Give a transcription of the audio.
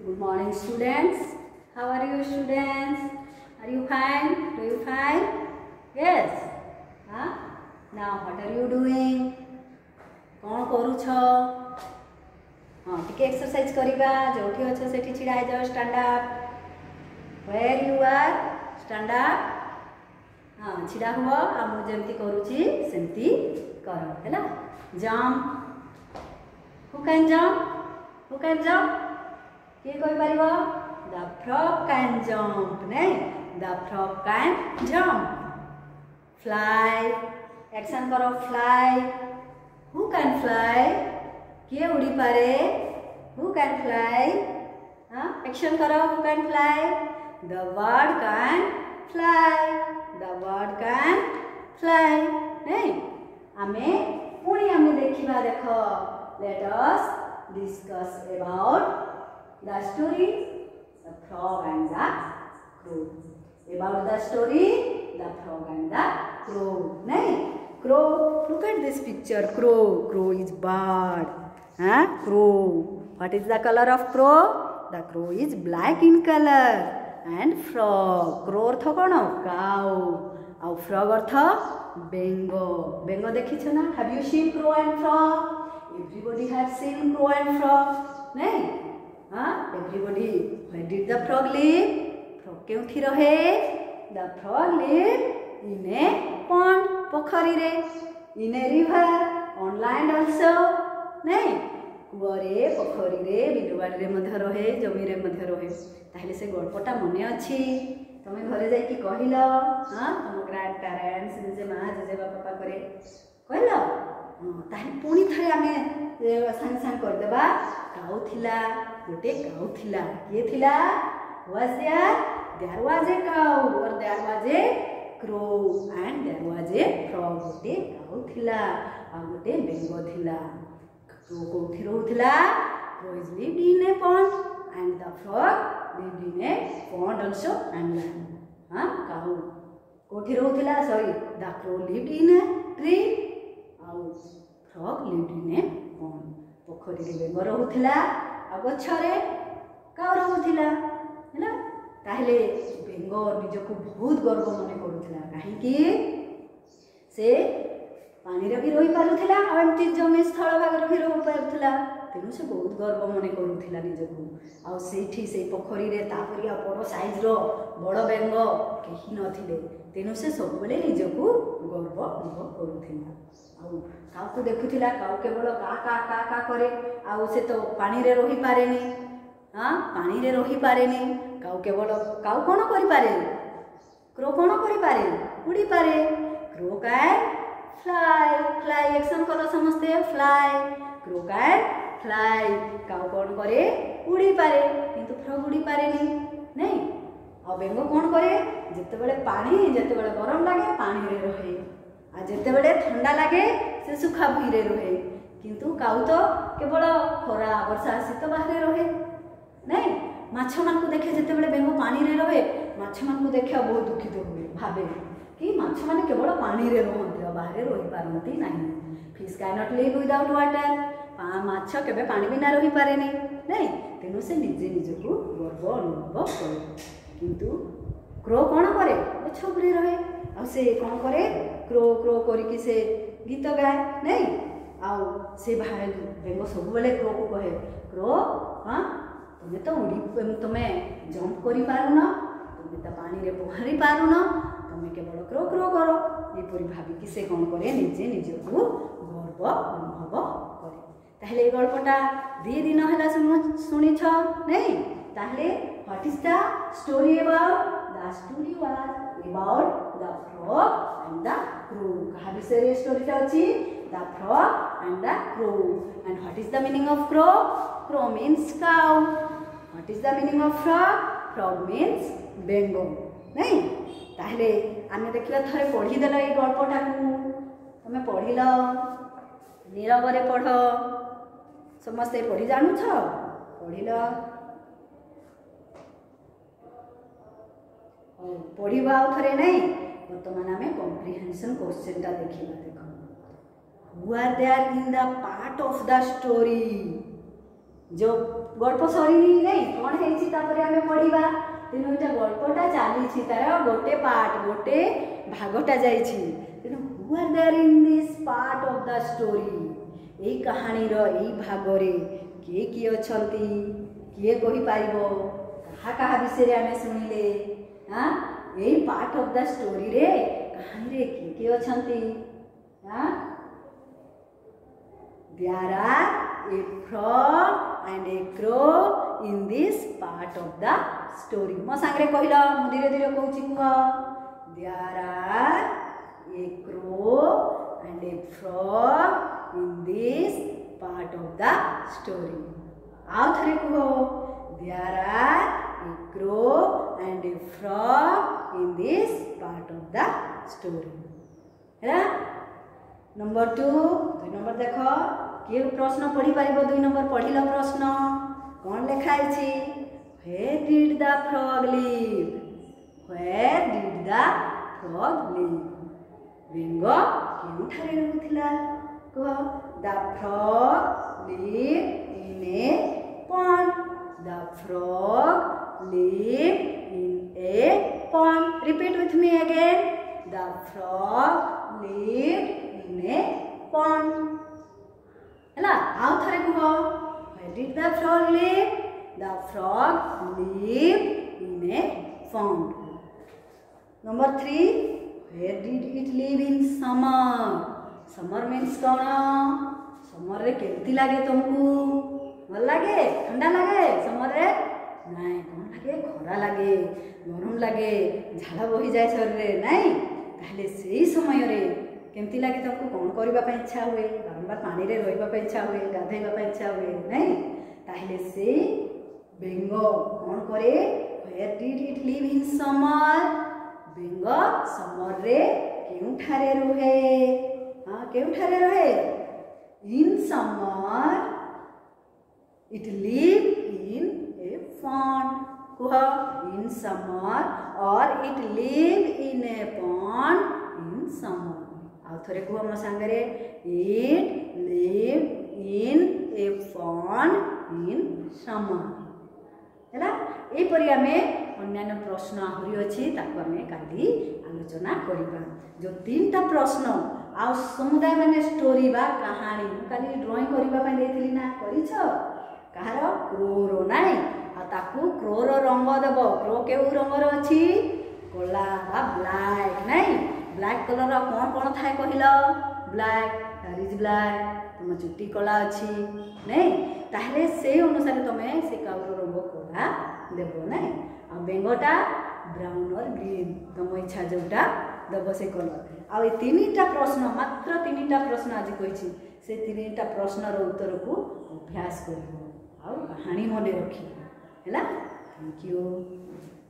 Good morning, students. How are you, students? Are you fine? Do you fine? Yes. Huh? Now, what are you doing? कौन करूछ? हाँ, टिके exercise करिबा. जोठी अच्छे सेठी छिड़ा है जाओ. Stand up. Where you are? Stand up. हाँ, छिड़ा हुआ. आ मु जेमती करूची सेमती करो. हैला? Jump. Who can jump? Who can jump? किए कोई परिबा? The frog can jump. नहीं? The frog can jump. Fly. Action करो. Fly. Who can fly? किए उड़ी पारे? Who can fly? हाँ? Action करो. Who can fly? The bird can fly. The bird can fly. नहीं? आमे पुणी आमे देखिबा देखो. Let us discuss about the story the frog and the crow. About the story the frog and the crow. नहीं? Crow. Look at this picture. Crow. Crow is bird. Huh? Crow. What is the color of crow? The crow is black in color. And frog. Crow अर्थ कौन? Cow. और frog अर्थ bengo. Bengo देखी छो ना? Have you seen crow and frog? Everybody has seen crow and frog. नहीं? हाँ? Everybody. Where did the frog live? Frog क्यों थी रहे? The frog lived in a pond. पोखरी रे. In a river. On land also. नहीं? कुआरे पोखरी रे बिलुबाड़ी रे मध्य रहे. जमी रे मध्य रहे. ताहले से गल्पटा मने अछि. तमे घरे जाई कि कहिलो? हाँ? तम ग्रैंड पेरेंट्स जे मां जे बापा करे कहिलो? ताहले पुणी थरे आमे संग संग कर देबा. काऊ थिला. गोटे काऊ थिला. के थिला? Was there was a cow or there was a crow and there was a frog. गोटे काऊ थिला आ गोटे बेंगो थिला. crow कोठी रहउथिला? crow is lived in a pond and the frog lived in a pond also and land. हाँ? काऊ कोठी रहउथिला? Sorry, the crow lived in a tree and frog lived in a pond. पोखरी रे बेंगो रहउथिला आ गछरे काऊ रहउथिला. हैला? ताहले बेंगो निजको बहुत गर्व मने करूथिला. काहे कि से पानी रे भी रही पारुथिला आ एमती जमी स्थल भाग रे भी रही पारुथिला. तेनु से बहुत गर्व मने करूथिला निजको. आ सेठी से पोखरी रे तापरिया बड़ साइज रो बड़ बेंगो केही नथिले. तेनु से सब बेले निजको गर्व अनुभव करूथिला. आ काऊ को देखुथिला. काऊ केवल का का का का करे. आ से तो पानी रे रही पारेनी. हाँ? पानी रे रही पारेनी. काऊ केवल काऊ कोन करि पारे? क्रो कोन करि पारे? उड़ी पारे. Crow can fly. Fly action करो समस्ते. फ्लाई. Crow can fly. काऊ कोन करे? उड़ी पारे. किंतु फ्रॉग उड़ी पारेनी. नहीं? आ बेंगो कोन करे? जते बेले पानी जते बेले गरम लागे पानी रे रहे. आ जते बेले ठंडा लागे से सुखा भूई रे रहे. किंतु काऊ तो केवल खरा वर्षा शीत बाहरे रहे. नहीं? माछ मान को देखे जते बेले बेंगो पानी रे रहे. माछ मान को देखा बहुत दुखित हुए. भाबे कि माछ माने केवल पानी रे रहंती बाहरे रही पारंती नहीं. Fish can not live without water. माछ केबे पानी बिना रही पारेनी. नहीं? तेनु से निजे निजको गर्व अनुभव करे. किंतु क्रो कोन करे? गछ उपरे रहे. आ से कोन करे? क्रो क्रो करी कि से गीत गाए. नहीं? आउ से भाई बेंगो सब बेले क्रो को कहे. क्रो हां तुमे तो उड़ी तुमे जंप करि पारुन. तुमे तो पानी रे पहरी पारुन. तुमे केवल क्रो क्रो करो. एपरि भाबी कि से कोन करे? निजे निजको गर्व अनुभव करे. ताहले गल्पटा 2 दिन हला सुनी छ. नहीं? ताहले what is the story about? The story was about the frog and the crow. कहा विषय स्टोरी ता अछि? The frog and the crow. And what is the meaning of crow? Crow means cow. What is the meaning of frog? Frog means bengo. नहीं? ताहले आमे देखिबा थरे पढ़ी देला ए गल्पटा को. तमे पढ़िलो. नीरव रे पढ़ो. समस्त पढ़ी जानु छ? पढ़िलो. पढ़िबा थरे नहीं. वर्तमान आमे कॉम्प्रिहेंशन क्वेश्चन ता देखिबा. देखो. Who are there in the part of the story? जो गल्प सरीनी नहीं कौन है पढ़ा तेणु ये गल्पटा चली तार गोटे पार्ट गोटे भागटा जाइए तेणु who are there in this part of the story यही कहानी यही भागरे किए किए अच्छा किए कहीपर क्या क्या विषय आम शुणिले हाँ यही पार्ट ऑफ द स्टोरी रे कहानी रे किए किए अच्छा हाँ there are a frog and a crow in this part of the story मो सांगे कहल मु धीरे धीरे कहूँ कह there are a crow and a frog in this part of the story आउ थरे कहो there are a crow and a frog in this part of the story है नंबर 2 2 नंबर देख किए प्रश्न पढ़ी पारिबो 2 नंबर पढ़िला प्रश्न कौन लिखा है where did the frog live where did the frog live बेंगो केउठारे रहउथिला The frog lived in a pond. The frog lived in a pond. Repeat with me again. The frog lived in a pond. Hela, how thare kuho? Where did the frog live? The frog lived in a pond. Number 3. Where did it live in summer? Summer means कौन summer रे केमती लगे तुमको भल लगे ठंडा लगे summer रे नहीं कौन लगे खरा लगे गरम लगे झाड़ बही जाए शरीर नहीं ताहले से समय रे केमती लगे तुमको कौन करबा इच्छा हुए बारंबार पानी रे रहिबा इच्छा हुए गाधेबा इच्छा हुए नहीं ताहले से बेंगो कौन करे where did it live in summer बेंगो समर रे केउठारे रहे हाँ केउठारे रहे in summer it live in a pond कुह इन समर और it live in a pond in summer आउ थरे कुह मो सांगरे it live in a pond in summer हैला ए परि आमे अन्यान्य प्रश्न आहुरी अछि ताको आमे काली आलोचना करिबा जो 3टा प्रश्न आ समुदाय माने स्टोरी बा कहानी काली ड्राइंग करबा पय देथिली ना करिछ कहार क्रोरो नाई आ ताकू क्रोर रंग देबो क्रो केउ रंग रो अछि कोला बा ब्लैक नाई ब्लैक कलर कोन कोन थाए कहिलो ब्लैक दैट इज ब्लैक तुम चुट्टी कला अछि नै ताहले से अनुसार तमे से काउर रंग कोला देबो नाई आ बेंगोटा ब्राउन और ग्रीन तुम इच्छा जोटा दब से कलर आ 3टा प्रश्न मात्र 3टा प्रश्न आज कही से 3टा प्रश्नर उत्तर को अभ्यास कर कहानी मन रखी है। Thank you.